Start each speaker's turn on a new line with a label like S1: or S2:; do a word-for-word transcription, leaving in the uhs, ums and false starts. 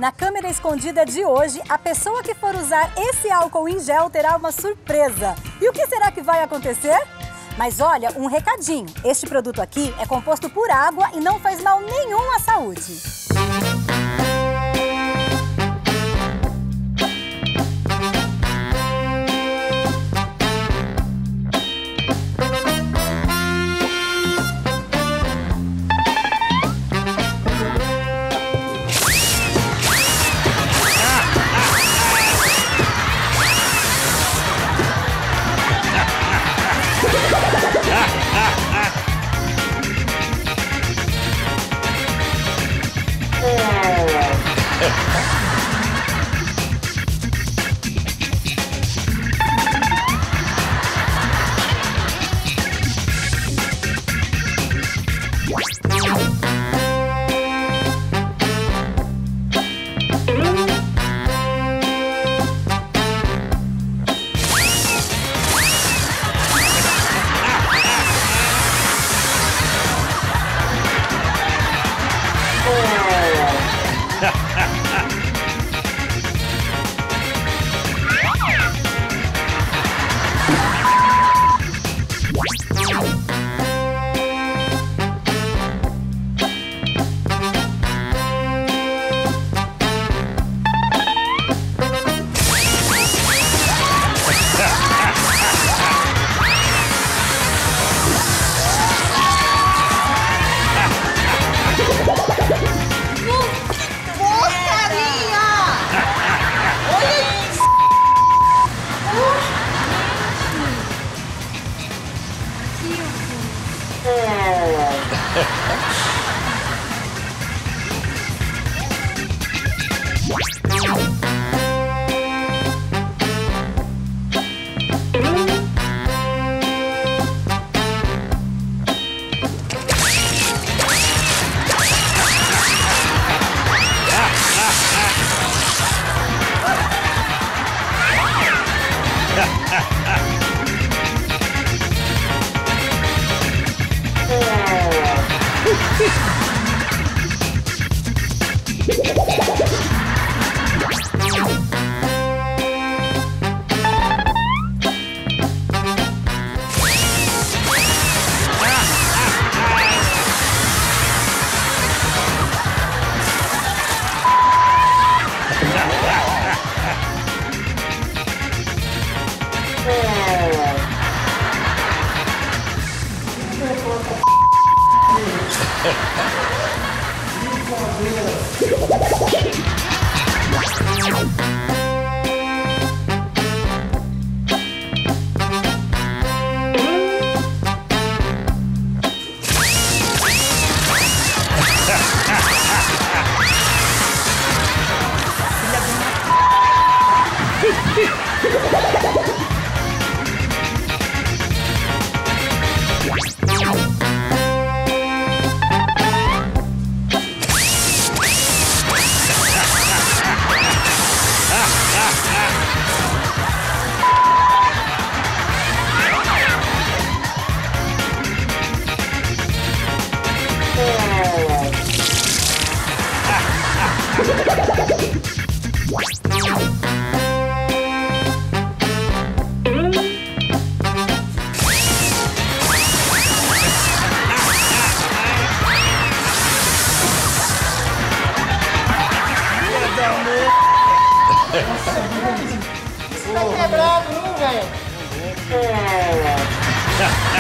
S1: Na câmera escondida de hoje, a pessoa que for usar esse álcool em gel terá uma surpresa. E o que será que vai acontecer? Mas olha, um recadinho. Este produto aqui é composto por água e não faz mal nenhum à saúde.
S2: Isso vai quebrar, viu, velho?